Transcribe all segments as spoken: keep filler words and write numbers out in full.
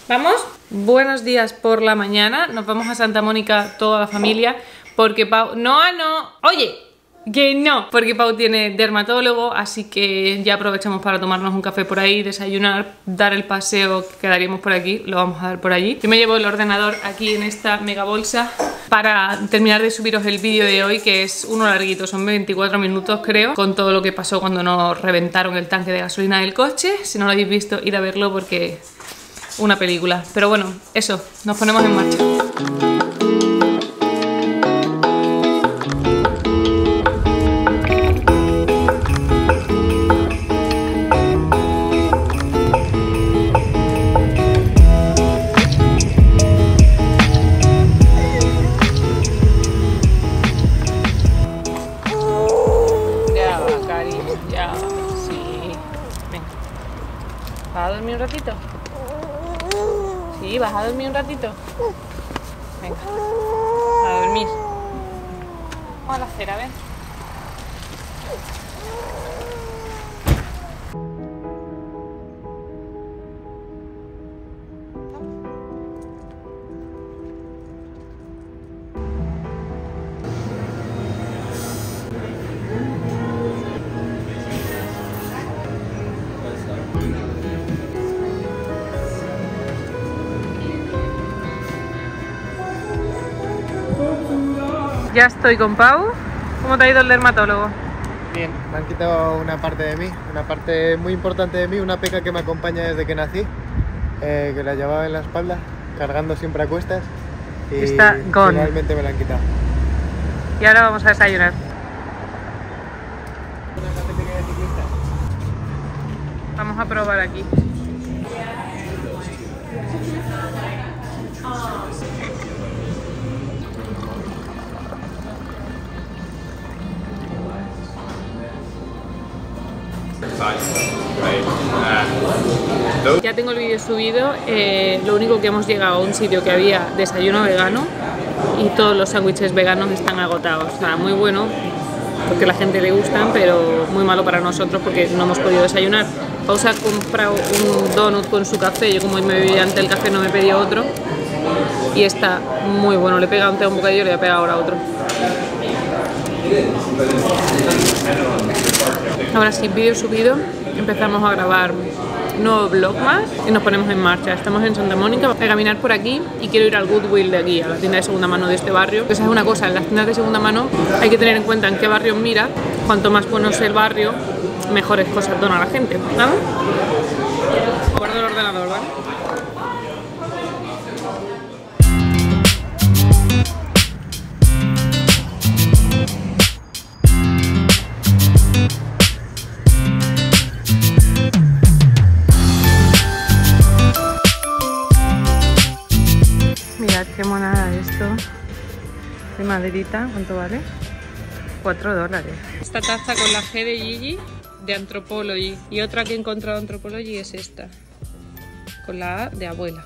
¿Vamos? Buenos días por la mañana. Nos vamos a Santa Mónica toda la familia porque Pau... No, no. Oye, que no. Porque Pau tiene dermatólogo, así que ya aprovechamos para tomarnos un café por ahí, desayunar, dar el paseo que quedaríamos por aquí. Lo vamos a dar por allí. Yo me llevo el ordenador aquí en esta mega bolsa para terminar de subiros el vídeo de hoy, que es uno larguito, son veinticuatro minutos creo, con todo lo que pasó cuando nos reventaron el tanque de gasolina del coche. Si no lo habéis visto, id a verlo porque... una película. Pero bueno, eso, nos ponemos en marcha. Ya va, cariño, ya va. Sí. Venga. ¿Vas a dormir un ratito? Sí, ¿vas a dormir un ratito? Venga, a dormir. Vamos a la acera, ven. Ya estoy con Pau. ¿Cómo te ha ido el dermatólogo? Bien, me han quitado una parte de mí, una parte muy importante de mí, una peca que me acompaña desde que nací, eh, que la llevaba en la espalda, cargando siempre a cuestas, y está gone. Finalmente me la han quitado. Y ahora vamos a desayunar. Una cafetería de ciclistas. Vamos a probar aquí. Ya tengo el vídeo subido, eh, lo único que hemos llegado a un sitio que había desayuno vegano y todos los sándwiches veganos están agotados. O sea, muy bueno porque a la gente le gustan, pero muy malo para nosotros porque no hemos podido desayunar. Pausa ha comprado un donut con su café, yo como me bebí antes el café no me pedí otro y está muy bueno. Le he pegado un bocadillo y le voy a pegar ahora otro. Ahora sí, vídeo subido, empezamos a grabar un nuevo vlog más y nos ponemos en marcha. Estamos en Santa Mónica, voy a caminar por aquí y quiero ir al Goodwill de aquí, a la tienda de segunda mano de este barrio. Esa es una cosa, en las tiendas de segunda mano hay que tener en cuenta en qué barrio mira. Cuanto más bueno es el barrio, mejores cosas dona la gente. ¿Vamos? Guardo el ordenador, ¿vale? Qué monada esto de maderita. ¿Cuánto vale? cuatro dólares. Esta taza con la G de Gigi de Anthropology y otra que he encontrado de Anthropology es esta con la A de abuela.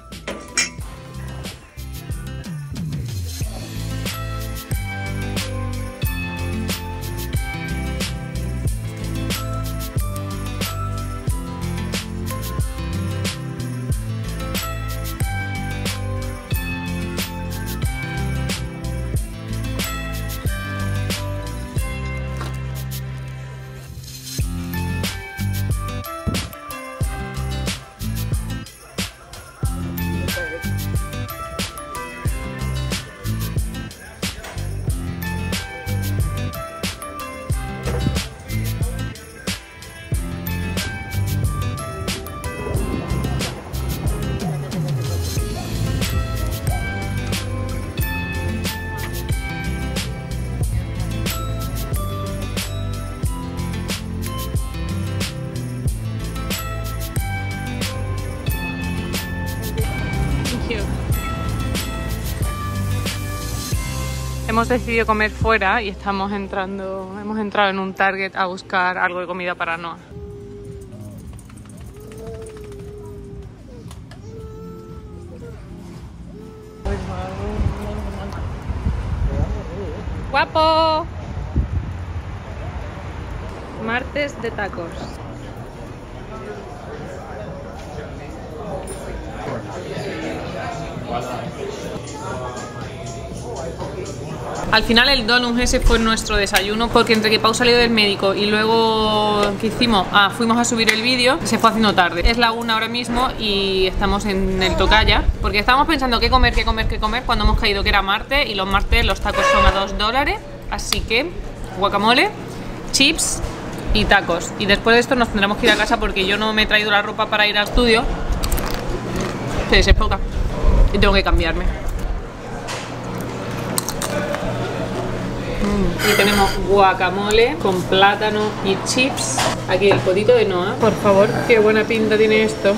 Hemos decidido comer fuera y estamos entrando, hemos entrado en un Target a buscar algo de comida para Noah. ¡Guapo! Martes de tacos. Al final el donut ese fue nuestro desayuno, porque entre que Pau salió del médico y luego ¿qué hicimos? Ah, fuimos a subir el vídeo, se fue haciendo tarde. Es la una ahora mismo y estamos en el Tocaya, porque estábamos pensando qué comer, qué comer, qué comer, cuando hemos caído que era martes, y los martes los tacos son a dos dólares, así que guacamole, chips y tacos. Y después de esto nos tendremos que ir a casa porque yo no me he traído la ropa para ir al estudio, se desenfoca y tengo que cambiarme. Y tenemos guacamole con plátano y chips. Aquí el potito de Noah. Por favor, qué buena pinta tiene esto.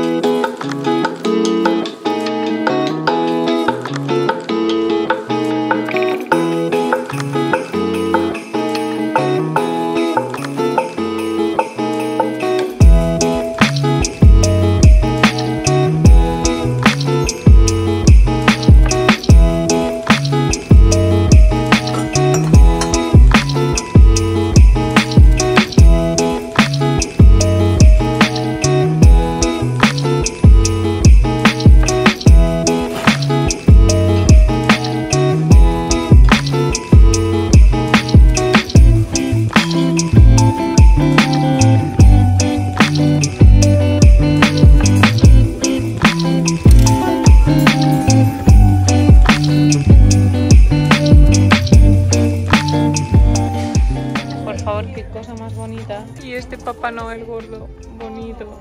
Y este Papá Noel gordo, bonito.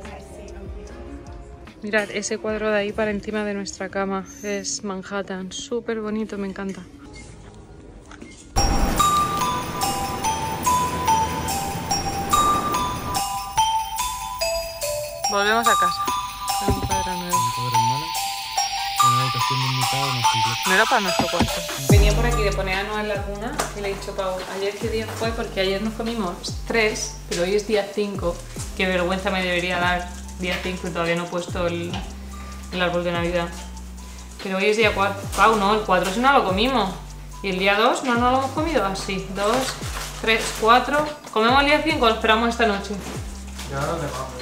Mirad ese cuadro de ahí para encima de nuestra cama. Es Manhattan, súper bonito, me encanta. Volvemos a casa. Con un cuadro nuevo. Una habitación limitada más completa. No era para nuestro cuarto. Venía por aquí de poner a Noah en la cuna y le he dicho, Pau, ayer qué día fue, porque ayer nos comimos tres, pero hoy es día cinco. Qué vergüenza me debería dar día cinco y todavía no he puesto el, el árbol de Navidad. Pero hoy es día cuatro. Pau, no, el cuatro si no lo comimos. Y el día dos no, no lo hemos comido así. dos, tres, cuatro. ¿Comemos el día cinco o lo esperamos esta noche? Yo no te pago.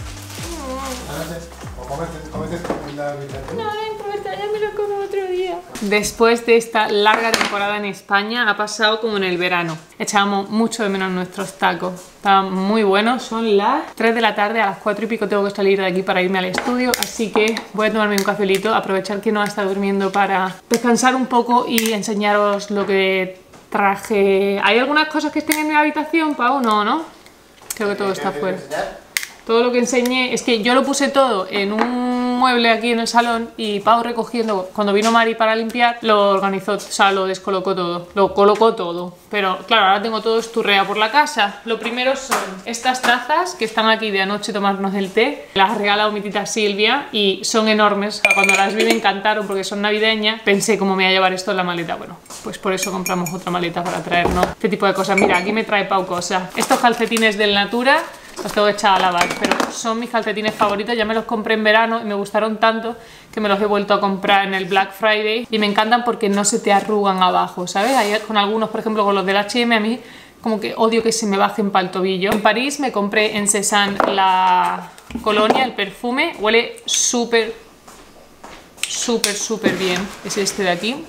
O cómete, cómete la habitación. No, no importa, ya me lo como otro día. Después de esta larga temporada en España, ha pasado como en el verano. Echábamos mucho de menos nuestros tacos. Estaban muy buenos. Son las tres de la tarde, a las cuatro y pico tengo que salir de aquí para irme al estudio. Así que voy a tomarme un cafelito, aprovechar que no está durmiendo para descansar un poco y enseñaros lo que traje. ¿Hay algunas cosas que estén en mi habitación, Pau? No, ¿no? Creo que todo está fuera. Todo lo que enseñé, es que yo lo puse todo en un mueble aquí en el salón y Pau recogiendo, cuando vino Mari para limpiar, lo organizó, o sea, lo descolocó todo, lo colocó todo. Pero claro, ahora tengo todo esturreado por la casa. Lo primero son estas tazas que están aquí de anoche tomarnos el té. Las ha regalado mi tita Silvia y son enormes. Cuando las vi me encantaron porque son navideñas. Pensé cómo me iba a llevar esto en la maleta. Bueno, pues por eso compramos otra maleta para traernos este tipo de cosas. Mira, aquí me trae Pau cosas. Estos calcetines del Natura los tengo que echar a lavar, pero son mis calcetines favoritos. Ya me los compré en verano y me gustaron tanto que me los he vuelto a comprar en el Black Friday y me encantan porque no se te arrugan abajo, ¿sabes? Hay con algunos, por ejemplo con los del H y M, a mí como que odio que se me bajen para el tobillo. En París me compré en Cézanne la colonia, el perfume, huele súper, súper, súper bien. Es este de aquí.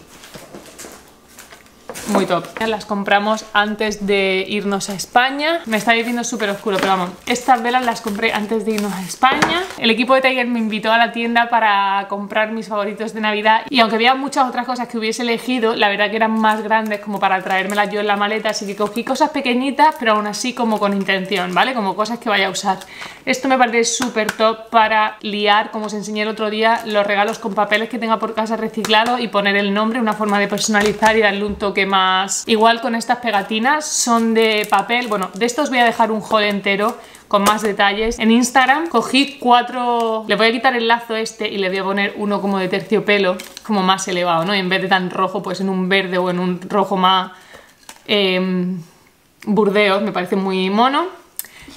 Muy top. Las compramos antes de irnos a España. Me está viendo súper oscuro, pero vamos, estas velas las compré antes de irnos a España. El equipo de Tiger me invitó a la tienda para comprar mis favoritos de Navidad y aunque había muchas otras cosas que hubiese elegido, la verdad que eran más grandes como para traérmelas yo en la maleta, así que cogí cosas pequeñitas, pero aún así como con intención, ¿vale? Como cosas que vaya a usar. Esto me parece súper top para liar, como os enseñé el otro día, los regalos con papeles que tenga por casa reciclado y poner el nombre, una forma de personalizar y darle un toque más. Igual con estas pegatinas, son de papel. Bueno, de estos voy a dejar un haul entero con más detalles en Instagram. Cogí cuatro, le voy a quitar el lazo este y le voy a poner uno como de terciopelo, como más elevado, ¿no? Y en vez de tan rojo, pues en un verde o en un rojo más eh, burdeos, me parece muy mono.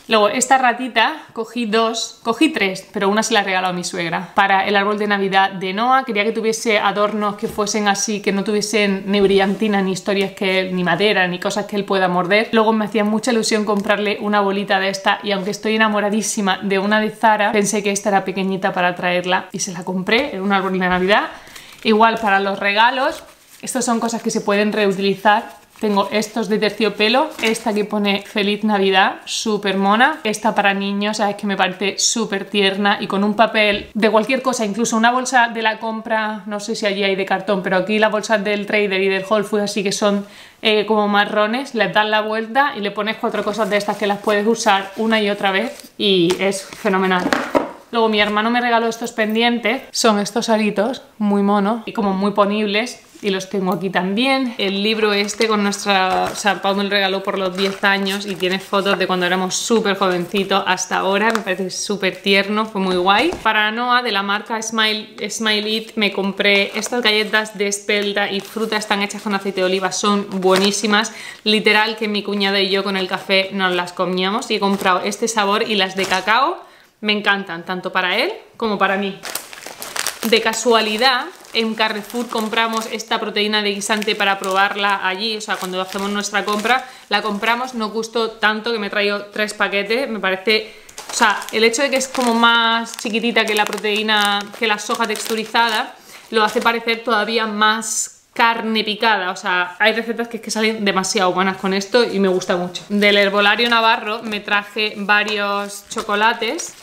Luego, esta ratita, cogí dos, cogí tres, pero una se la regaló a mi suegra para el árbol de Navidad de Noah. Quería que tuviese adornos que fuesen así, que no tuviesen ni brillantina, ni historias que él, ni madera, ni cosas que él pueda morder. Luego me hacía mucha ilusión comprarle una bolita de esta y aunque estoy enamoradísima de una de Zara, pensé que esta era pequeñita para traerla y se la compré en un árbol de Navidad. Igual para los regalos, estas son cosas que se pueden reutilizar. Tengo estos de terciopelo, esta que pone Feliz Navidad, súper mona. Esta para niños, sabes que me parece súper tierna y con un papel de cualquier cosa, incluso una bolsa de la compra, no sé si allí hay de cartón, pero aquí las bolsas del Trader y del Whole Foods así que son eh, como marrones, les das la vuelta y le pones cuatro cosas de estas que las puedes usar una y otra vez y es fenomenal. Luego mi hermano me regaló estos pendientes, son estos aritos, muy monos y como muy ponibles. Y los tengo aquí también. El libro este con nuestra... O sea, Pau me lo regaló por los diez años y tiene fotos de cuando éramos súper jovencitos hasta ahora. Me parece súper tierno, fue muy guay. Para Noah, de la marca Smile, Smile It, me compré estas galletas de espelta y fruta. Están hechas con aceite de oliva, son buenísimas. Literal que mi cuñada y yo con el café nos las comíamos. Y he comprado este sabor y las de cacao. Me encantan, tanto para él como para mí. De casualidad, en Carrefour compramos esta proteína de guisante para probarla allí, o sea, cuando hacemos nuestra compra, la compramos, no gustó tanto que me he traído tres paquetes, me parece, o sea, el hecho de que es como más chiquitita que la proteína, que la soja texturizada, lo hace parecer todavía más carne picada, o sea, hay recetas que es que salen demasiado buenas con esto y me gusta mucho. Del Herbolario Navarro me traje varios chocolates.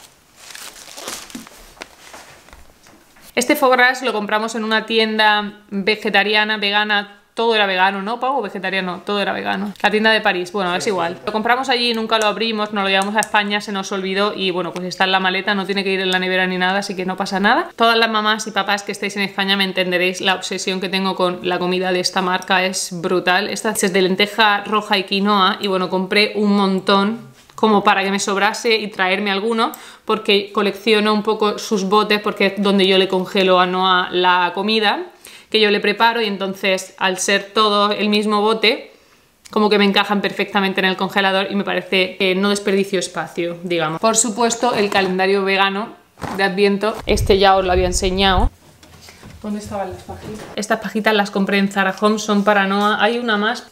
Este foie gras lo compramos en una tienda vegetariana, vegana, todo era vegano, ¿no, Pau? Vegetariano, todo era vegano. La tienda de París, bueno, es igual. Lo compramos allí, nunca lo abrimos, nos lo llevamos a España, se nos olvidó y bueno, pues está en la maleta, no tiene que ir en la nevera ni nada, así que no pasa nada. Todas las mamás y papás que estéis en España me entenderéis la obsesión que tengo con la comida de esta marca, es brutal. Esta es de lenteja roja y quinoa y bueno, compré un montón como para que me sobrase y traerme alguno, porque colecciono un poco sus botes, porque es donde yo le congelo a Noah la comida que yo le preparo y entonces al ser todo el mismo bote, como que me encajan perfectamente en el congelador y me parece que no desperdicio espacio, digamos. Por supuesto, el calendario vegano de Adviento, este ya os lo había enseñado. ¿Dónde estaban las pajitas? Estas pajitas las compré en Zara Home, son para Noah, hay una más.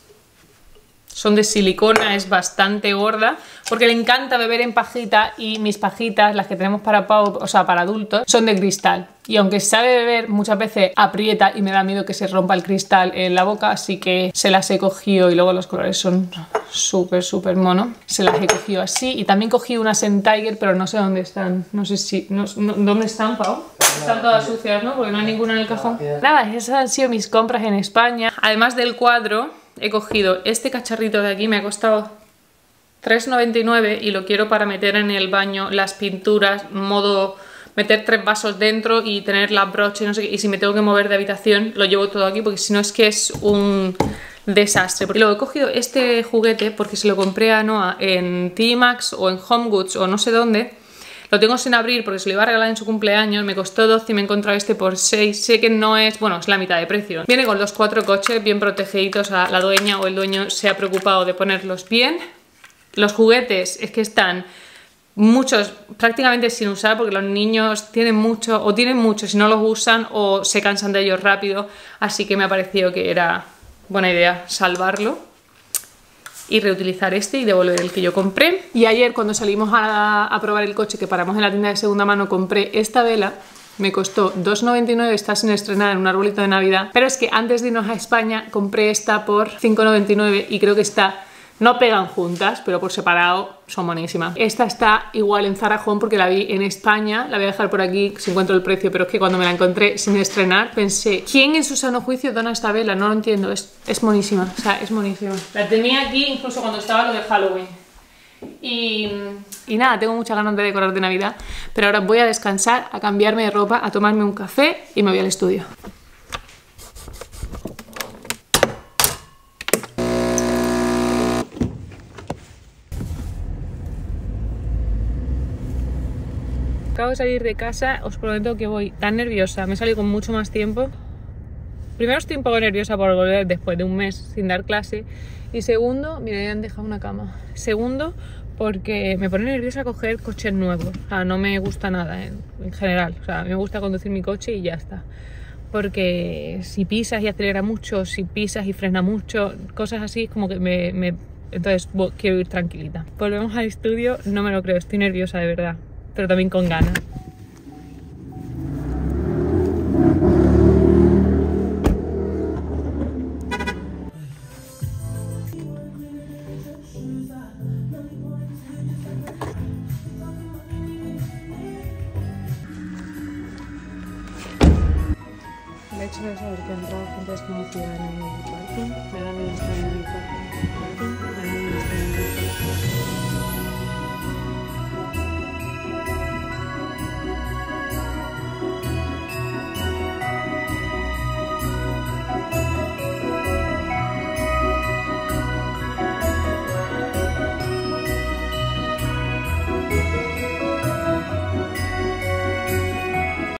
Son de silicona, es bastante gorda, porque le encanta beber en pajita y mis pajitas, las que tenemos para Pau, o sea, para adultos, son de cristal. Y aunque sabe beber, muchas veces aprieta y me da miedo que se rompa el cristal en la boca, así que se las he cogido y luego los colores son súper, súper monos. Se las he cogido así y también cogí unas en Tiger, pero no sé dónde están. No sé si... No, no, ¿dónde están, Pau? Están todas sucias, ¿no? Porque no hay ninguna en el cajón. Nada, esas han sido mis compras en España. Además del cuadro, he cogido este cacharrito de aquí, me ha costado tres noventa y nueve y lo quiero para meter en el baño las pinturas, modo meter tres vasos dentro y tener la brocha y no sé qué, y si me tengo que mover de habitación lo llevo todo aquí porque si no es que es un desastre. Y luego he cogido este juguete porque se lo compré a Noah en T Max o en Home Goods o no sé dónde. Lo tengo sin abrir porque se lo iba a regalar en su cumpleaños, me costó doce y me he encontrado este por seis. Sé que no es, bueno, es la mitad de precio. Viene con los cuatro coches bien protegidos, la dueña o el dueño se ha preocupado de ponerlos bien. Los juguetes es que están muchos prácticamente sin usar porque los niños tienen mucho, o tienen mucho si no los usan o se cansan de ellos rápido, así que me ha parecido que era buena idea salvarlo y reutilizar este y devolver el que yo compré. Y ayer cuando salimos a, a probar el coche que paramos en la tienda de segunda mano compré esta vela, me costó dos noventa y nueve, está sin estrenar en un arbolito de Navidad, pero es que antes de irnos a España compré esta por cinco noventa y nueve y creo que está, no pegan juntas, pero por separado son buenísimas. Esta está igual en Zara Home porque la vi en España, la voy a dejar por aquí si encuentro el precio, pero es que cuando me la encontré sin estrenar pensé, ¿quién en su sano juicio dona esta vela? No lo entiendo, es, es monísima, o sea, es monísima. La tenía aquí incluso cuando estaba lo de Halloween. Y, y nada, tengo muchas ganas de decorar de Navidad, pero ahora voy a descansar, a cambiarme de ropa, a tomarme un café y me voy al estudio. Acabo de salir de casa, os prometo que voy tan nerviosa, me he salido con mucho más tiempo. Primero estoy un poco nerviosa por volver después de un mes sin dar clase Y segundo, mira, ya han dejado una cama. Segundo, porque me pone nerviosa coger coches nuevos. O sea, no me gusta nada en, en general. O sea, a mí me gusta conducir mi coche y ya está. Porque si pisas y acelera mucho, si pisas y frena mucho, cosas así, como que me... me... Entonces quiero ir tranquilita. Volvemos al estudio, no me lo creo, estoy nerviosa de verdad, pero también con ganas. El hecho de saber que ha entrado gente desconocida en el parking me da miedo estar en el parking. Me da miedo estar en el parking.